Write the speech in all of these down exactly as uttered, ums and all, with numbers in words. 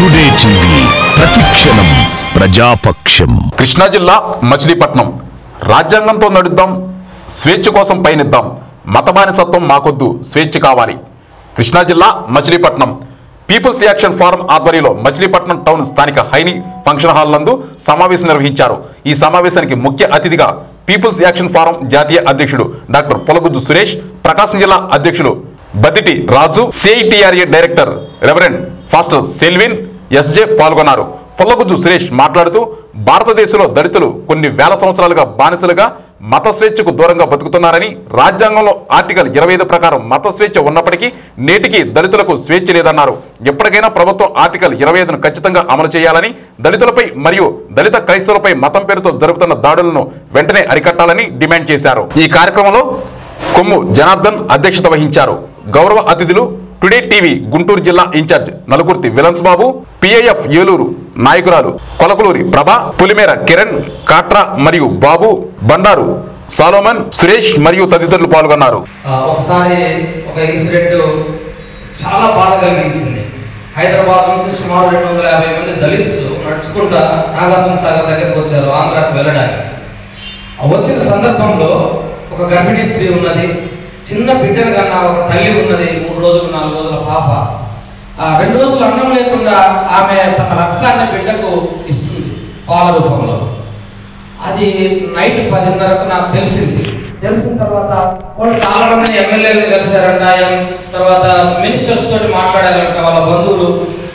Today TV ప్రతిక్షణం ప్రజాపక్షం. కృష్ణా జిల్లా మచిలీపట్నం. రాజ్యాంగంతో నడుద్దాం, స్వేచ్ఛ కోసం పయనిద్దాం, మత బానిసత్వం మాకొద్దు, స్వేచ్ఛ కావాలి. కృష్ణా జిల్లా మచిలీపట్నం పీపుల్స్ యాక్షన్ ఫోరం ఆధ్వర్యంలో మచిలీపట్నం టౌన్ స్థానిక హైని ఫంక్షన్ హాల్ నందు సమావేశం నిర్వహించారు. ఈ సమావేశానికి ముఖ్య అతిథిగా పీపుల్స్ యాక్షన్ ఫోరం జాతీయ అధ్యక్షుడు డాక్టర్ పొలగుజ్జు సురేష్, ప్రకాశం జిల్లా అధ్యక్షులు Badditi Raju, CITRA director reverend pastor Selvin, SJ పాల్గొన్నారు. పొల్లగుజ్జు సురేష్ మాట్లాడుతూ భారతదేశంలో దళితులు కొన్ని వేల సంవత్సరాలుగా బానిసలుగా మత స్వేచ్ఛకు దూరంగా బతుకుతున్నారని, రాజ్యాంగంలో ఆర్టికల్ ఇరవై ఐదు ప్రకారం మత స్వేచ్ఛ ఉన్నప్పటికీ నేటికి దళితులకు స్వేచ్ఛ లేదన్నారు. ఎప్పటికైనా ప్రభుత్వం ఆర్టికల్ ఇరవై ఐదును ఖచ్చితంగా అమలు చేయాలని, దళితులపై మరియు దళిత క్రైస్తవులపై మతం పేరుతో జరుపుతున్న దాడులను వెంటనే అరికట్టాలని డిమాండ్ చేశారు. ఈ కార్యక్రమంలో కొమ్ము జనార్దన్ అధ్యక్షత వహించారు. గౌరవ అతిథులు టుడే టీవీ గుంటూరు జిల్లా ఇన్ఛార్జ్ నలుగుర్తి విలన్స్ బాబు, పిఐఎఫ్ ఏలూరు నాయకురాలు కొలకలూరి ప్రభ, పులిమేర కిరణ్, కాట్రా మరియు బాబు, బండారు సాలోమన్, సురేష్ మరియు తదితరులు పాల్గొన్నారు. ఒకసారి ఒక ఇన్సిడెంట్ చాలా బాధ కలిగించింది. హైదరాబాద్ నుంచి సుమారు రెండు వందల యాభై మంది దళిత్స్ నడుచుకుంటా నాగార్జున సాగర్ దగ్గరకు వచ్చారు ఆంధ్రాకు వెళ్ళడానికి. వచ్చిన సందర్భంలో ఒక గర్భిణీ స్త్రీ ఉన్నది, చిన్న బిడ్డను కన్నా ఒక తల్లి ఉన్నది, మూడు రోజులు నాలుగు రోజుల పాప. ఆ రెండు రోజులు అన్నం లేకుండా ఆమె తన రక్తాన్ని బిడ్డకు ఇస్తుంది పాల రూపంలో. అది నైట్ పదిన్నరకు నాకు తెలిసింది. తెలిసిన తర్వాత వాళ్ళు చాలా మంది ఎమ్మెల్యేలు కలిశారంట, తర్వాత మినిస్టర్స్ తోటి మాట్లాడారంట, వాళ్ళ బంధువులు,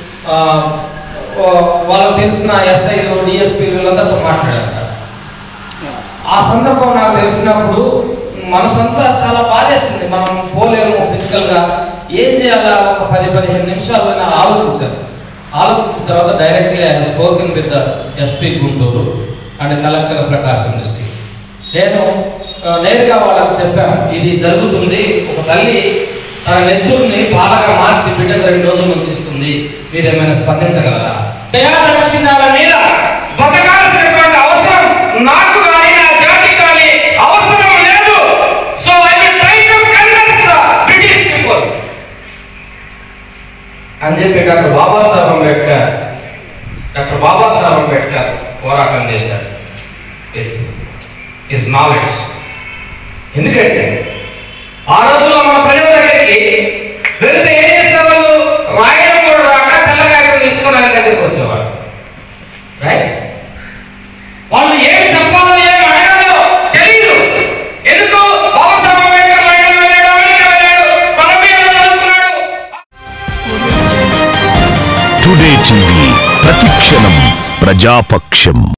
వాళ్ళకు తెలిసిన ఎస్ఐలు, డిఎస్పీలు వీళ్ళందరితో మాట్లాడారంట. ఆ సందర్భం నాకు తెలిసినప్పుడు మనసంతా చాలా బాధేసింది. మనం పోలేము ఫిజికల్గా, ఏం చేయాలా ఒక పది పదిహేను నిమిషాలు నేను ఆలోచించాను. ఆలోచించిన తర్వాత directly I spoken with the SP Guntur and collector Prakasam district. నేను నేరుగా వాళ్ళకి చెప్పాను, ఇది జరుగుతుంది, ఒక తల్లి తన నెత్తుల్ని పాలగా మార్చి బిడ్డకు రెండు రోజులు ఉంచిస్తుంది, మీరు ఏమైనా స్పందించగలరా? దయాదక్షిణాల మీద బతకాల్సినటువంటి అవసరం నాకు కానీ నా జాతి కానీ అవసరం లేదు. So I will try to convince the British people అని చెప్పి డాక్టర్ బాబాసాహెబ్ అంబేద్కర్ డాక్టర్ బాబాసాహెబ్ అంబేద్కర్ పోరాటం చేశారు. His knowledge. ఎందుకంటే ఆ రోజుల్లో మన ప్రజల దగ్గరికి వెళ్తే ఏం చేసేవాళ్ళు, రాయడం కూడా రాక తెల్లగాయలు తీసుకొని ఆయన దగ్గరికి వచ్చేవారు. రైట్? వాళ్ళు ఏం చెప్పాలో ఏం అడగాలో తెలియదు. ఎందుకు? బాబాసాహెబ్ అంబేద్కర్ లండన్ వెళ్ళాడు, అమెరికా వెళ్ళాడు, కొలంబియాలో చదువుకున్నాడు. టుడే టీవీ ప్రతిక్షణం ప్రజాపక్షం.